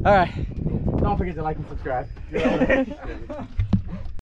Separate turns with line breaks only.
All right. Don't forget to like and subscribe.